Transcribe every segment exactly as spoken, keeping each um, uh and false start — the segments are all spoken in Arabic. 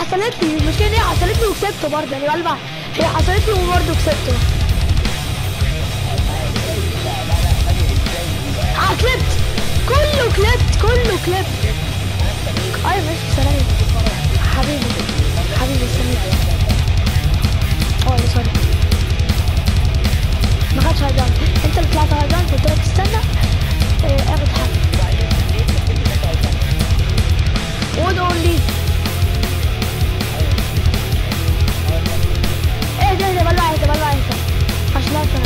حصلت لي المشكله دي، حصلت لي وكسبته برضه يعني بلبع. هي حصلت لي وبرضه كسبته. اه كليبت كله كليبت كله كليبت. ايوه ماشي سلام حبيبي حبيبي سلام. اه سوري ما خدش هاي جامب، انت اللي طلعت هاي جامب قلت لك استنى اه اخد حاجه. وود اونلي ايه ده ده بلع انت بلع انت عشان انا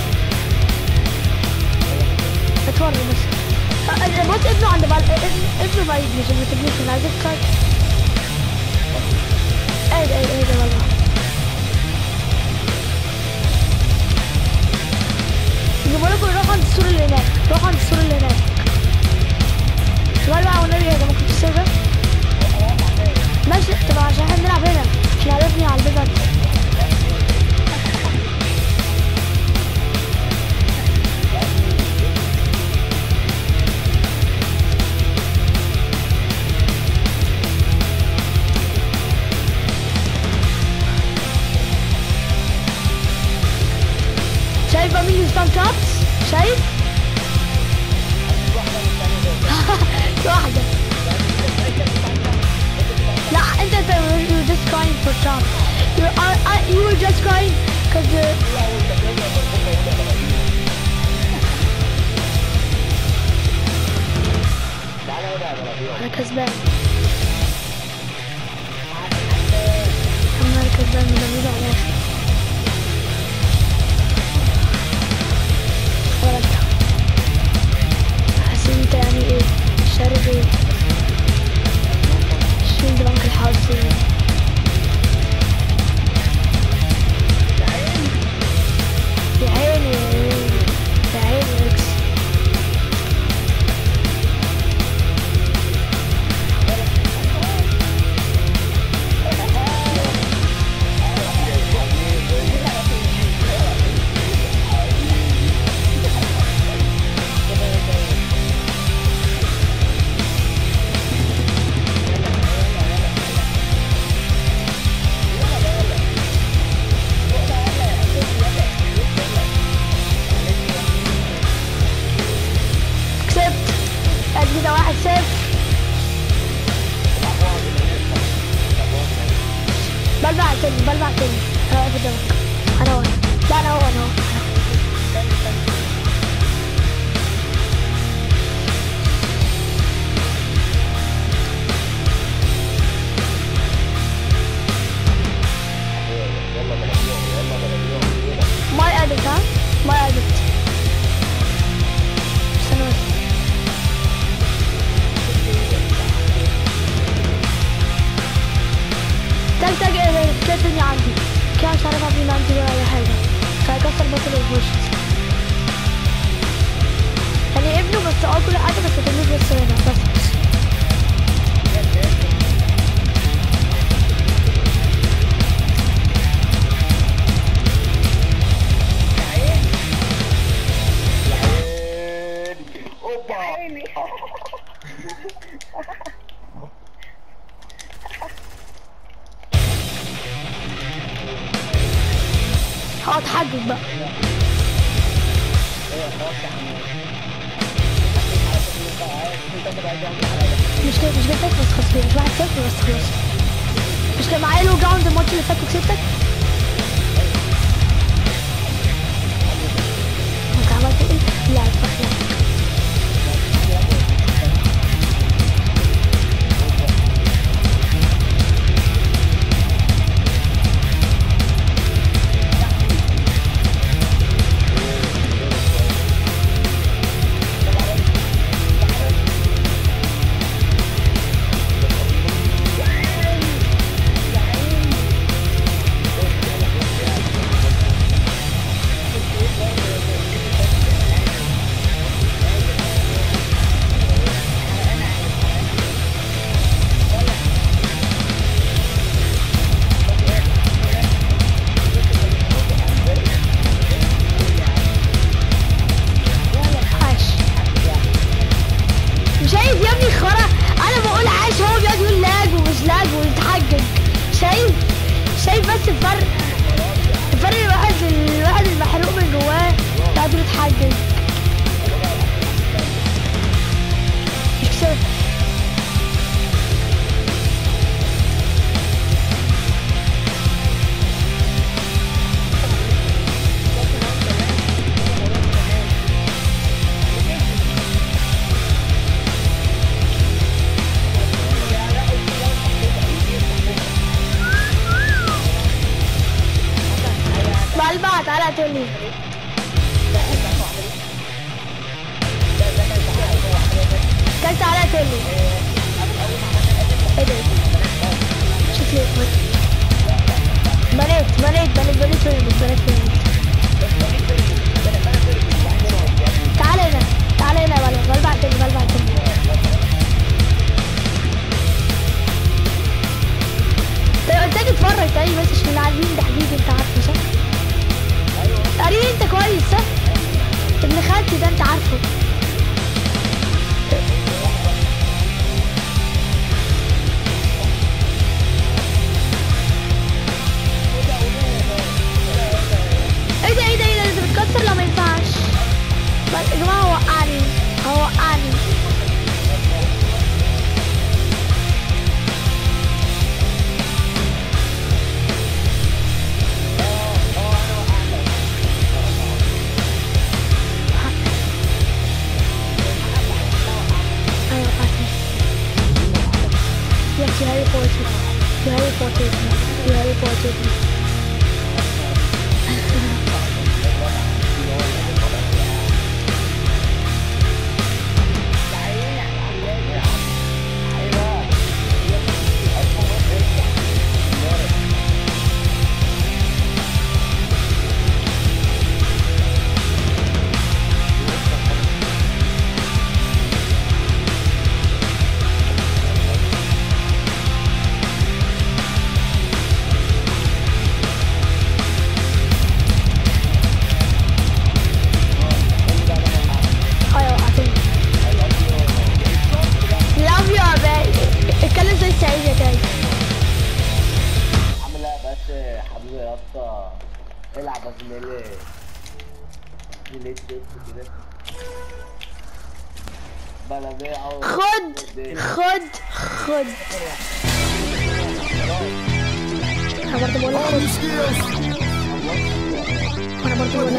اتوري بس. بص ابنه عند بل... ابنه بعيد مش ما تبنيش انا عايزك كارت. ايه ده ايه ده ايه ده والله. يجيبوا روح عند السور اللي هناك، روح عند السور اللي هناك. سؤال بقى والنبي ايه ده ممكن تسيبه؟ ماشي طب عشان احنا بنلعب هنا احنا هنبني على البيبان. شايف مين يستام ترابس؟ شايف؟ واحدة. لا انت انت you were just crying for traps. You are uh, you were just crying cause uh, انا كسبان. انا كسبان من الميزة على حاسس انت يعني ايه شارب ايه شين بلانك الحظ. يا عيني يا عيني اكس. كده واحد صفر. بلبع تاني بلبع تاني انا واقف قدامك. انا هو لا انا هو انا هو ماي ادت ها ماي ادت. تاج تاج كده الدنيا عندي كده مش عارف اعمل عندي ولا اي حاجه فهكسر بس البوشت يعني ابنه بس اه كل حاجه بس تلميذ بس هنا بس. هتحجج بقى. مش كده مش كده بس خلاص مش واحد صفر بس خلاص. مش كان معايا لو جراوند الماتش اللي فات وكسبتك؟ انت عملت ايه؟ لا اتفضل. حرفيا بالبنات فين. تعال هنا تعال هنا يا ولد، غلب على التاني غلب على التاني. قلت لك اتفرج طيب بس عشان العالمين ده حبيبي انت عارفه صح؟ قريب انت كويس صح؟ ابن خالتي ده انت عارفه. ايه ده ايه ده ايه ده انت بتكسر؟ لا ما ينفعش يا جماعه. هو وقعني هو وقعني. Yes, you Harry Potter. You Harry Potter. You Harry Potter. العب يا زميلي. جليت جليت جليت بلدية. خد خد خد. انا برضه بقول لك خد. انا برضه بقول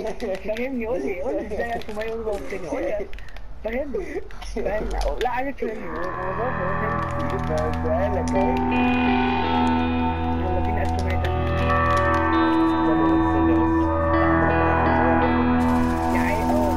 فاهمني؟ قول لي قول لي ازاي ألف ومية يضرب التاني، قول لي فاهمني؟ فاهم؟ لا عايزك تفهمني الموضوع فاهمني؟ بسألك اهو. يلا اديني ألف ومية تاني. يا عيني اه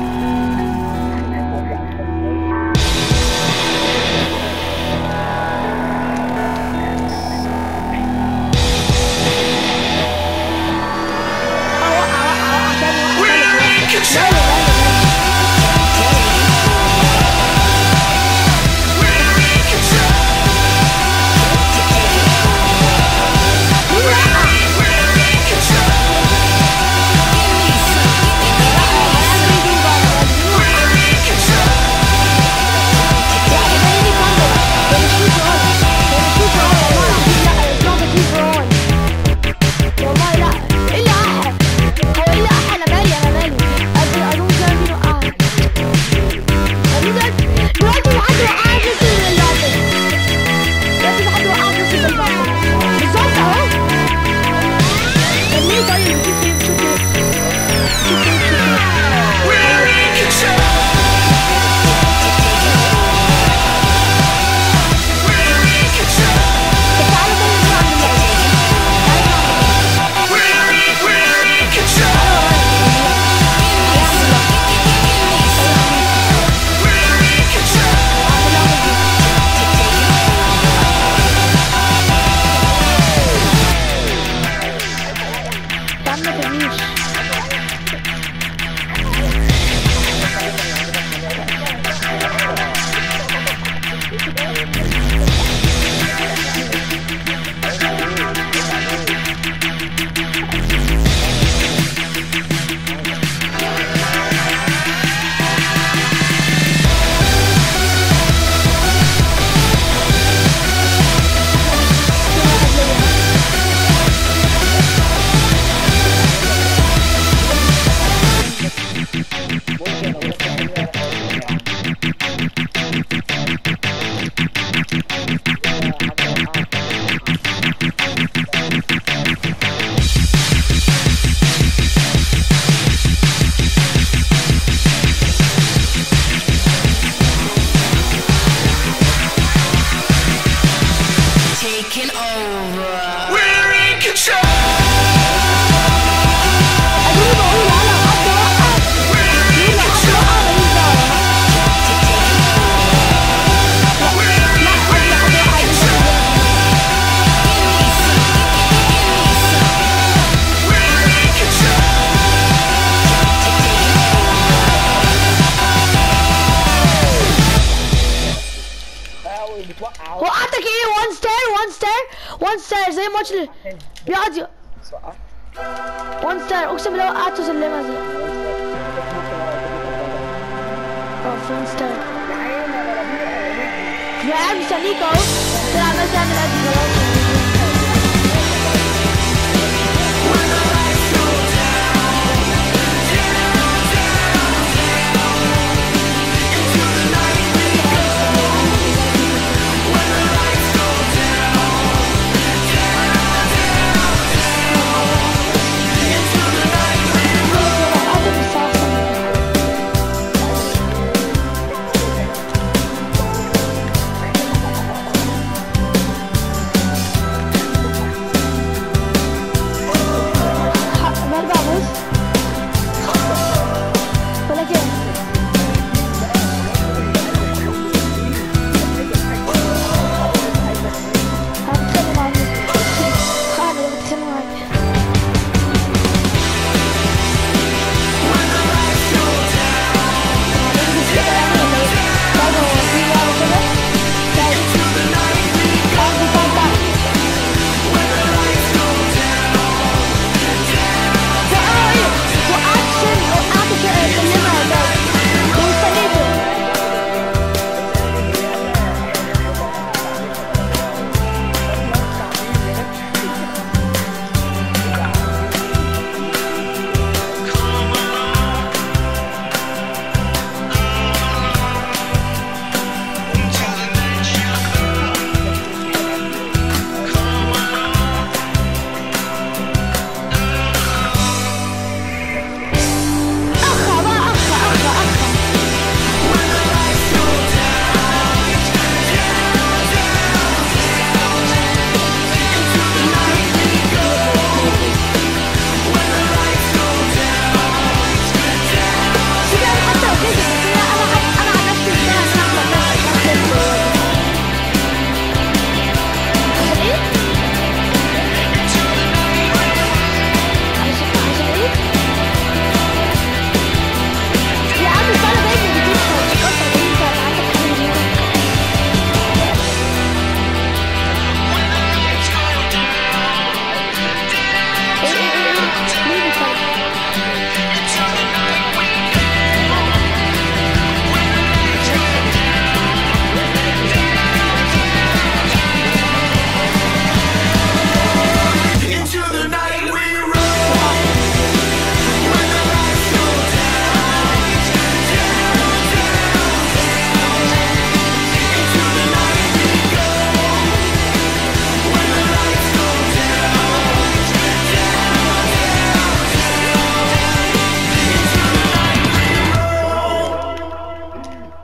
وقعتك ايه؟ وان ستار وان ستار وان ستار زي الماتش اللي بيقعد ي- وان ستار اقسم بالله وقعته سلمها زي اه في وان ستار يا عم مستنيك اهو تلعب بس اعمل قد خلاص.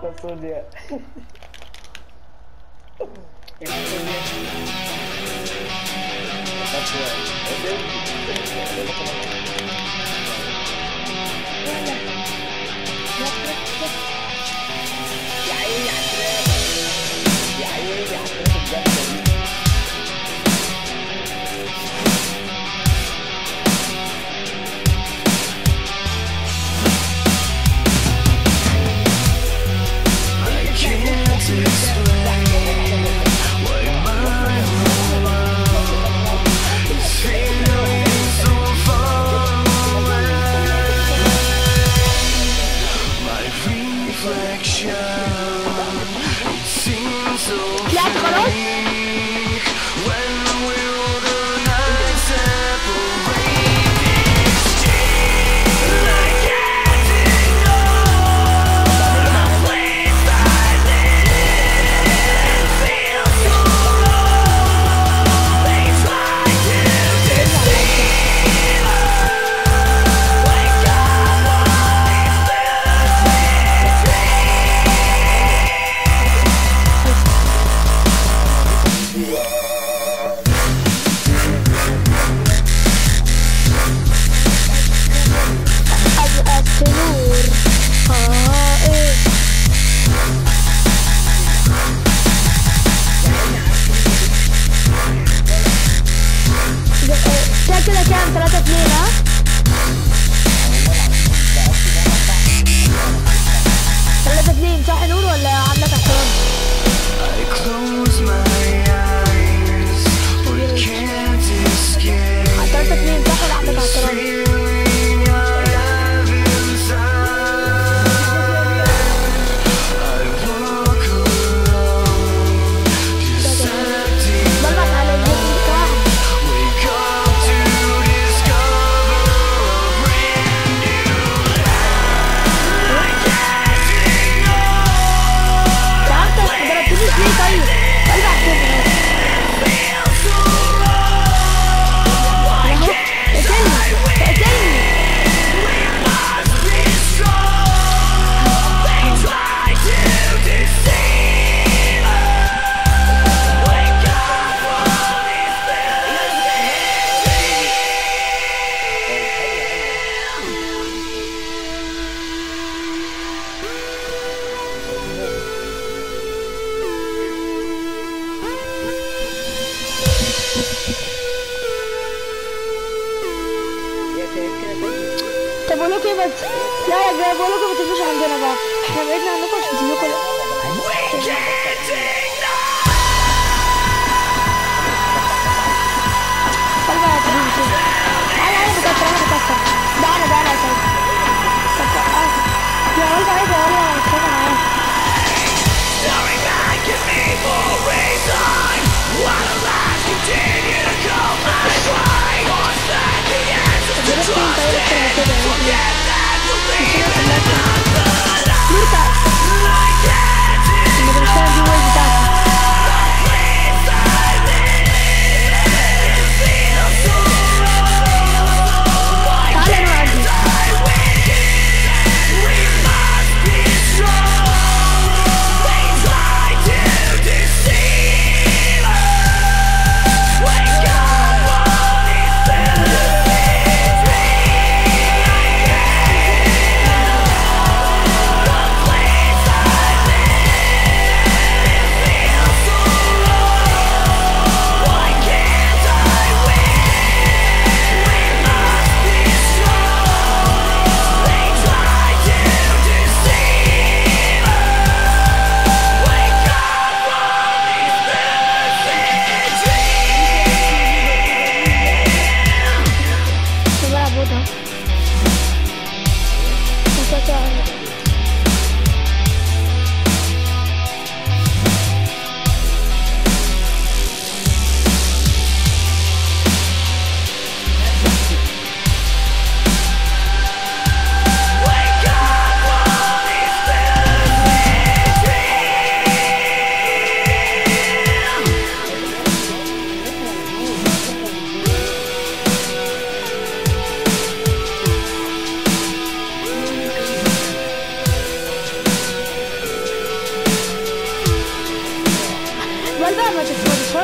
واحدة سونيا. يا عيني على التراب، يا عيني على التراب الجامدة دي. طلعت خلاص؟ كده كام؟ ثلاثة اثنين ها؟ ثلاثة اثنين صح نور ولا عندك احترام؟ ثلاثة اثنين صح ولا عندك احترام؟ طب بقول لكم ايه بس لا يا جماعه بقول لكم ما تجوش عندنا بقى احنا بعدنا عنكم عشان تجيبوا طلع يا حبيبي كده تعالى انا بكسر انا بكسر ده انا ده انا يا سيدي يا ولد عايز اقول لك انا معاك Staring back at me for a reason While the lies continue to call my way What's that the answer to trust in Forget that believe in another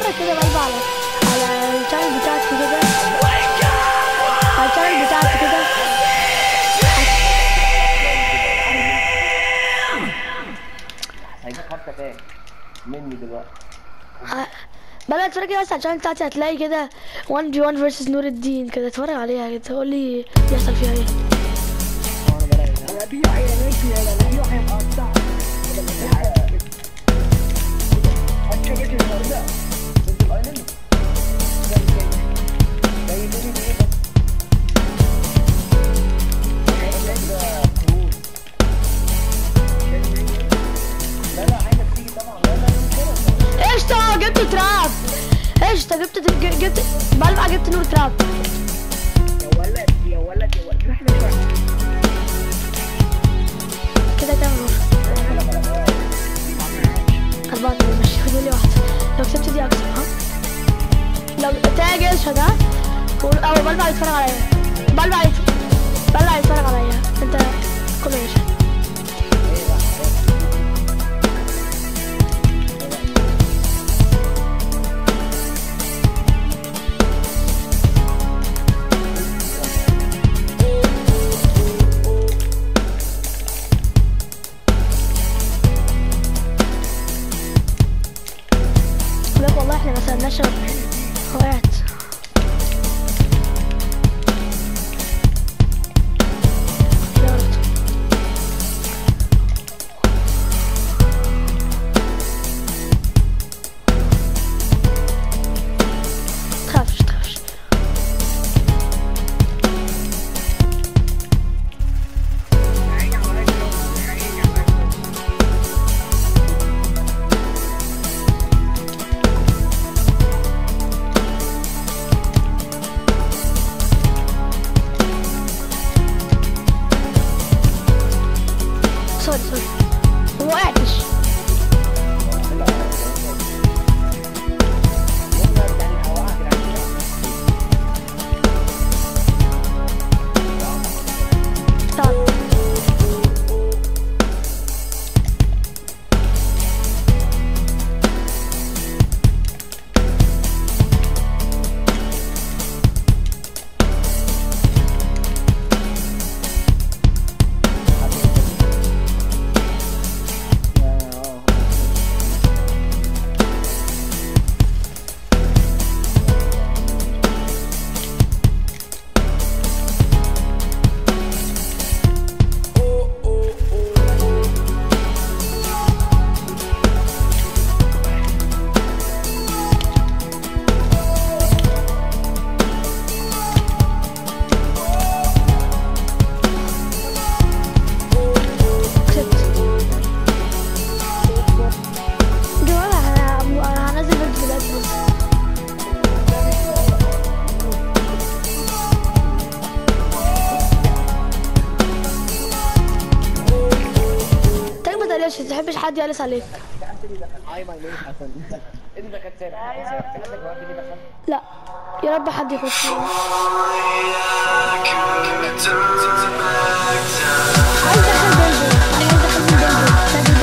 اتفرج كده بقلب على على الشانل بتاعتي كده، على الشانل بتاعتي كده. هيجيب حتى تاني مني دلوقتي. بلا اتفرج كده بس على الشانل بتاعتي، هتلاقي كده واحد في واحد فيرسس نور الدين كده، اتفرج عليها كده قول لي بيحصل فيها ايه. انا في عيالات يا انا في واحد مقطع هتشبك النهارده شفت الايلاند؟ زي تاني بايه بس؟ لا لا عايزك تيجي طبعا. لا لا قشطة جبت تراب، قشطة جبت جبت بلبع، جبت نور تراب. يا ولد يا ولد يا ولد احنا شويه كده كام نور؟ أربعة ماشي، خدوا لي واحدة، لو كسبت دي أكسب ها؟ لو تاجر شجع أو بلبع يتفرج عليا، بلبع يتفرج بلبع يتفرج عليا، أنت كله ماشي. والله احنا ما سألناش وقعت. تخافش تخافش. سوري سوري ما وقعتش. طب معلش ما تحبش حد يقلس عليك. هاي ماي نيم حسن. انت ده كانت سابق عندك وقت ليه دخلت؟ لا يا رب حد يخش. عايز ادخل بلبل، عايز ادخل بلبل.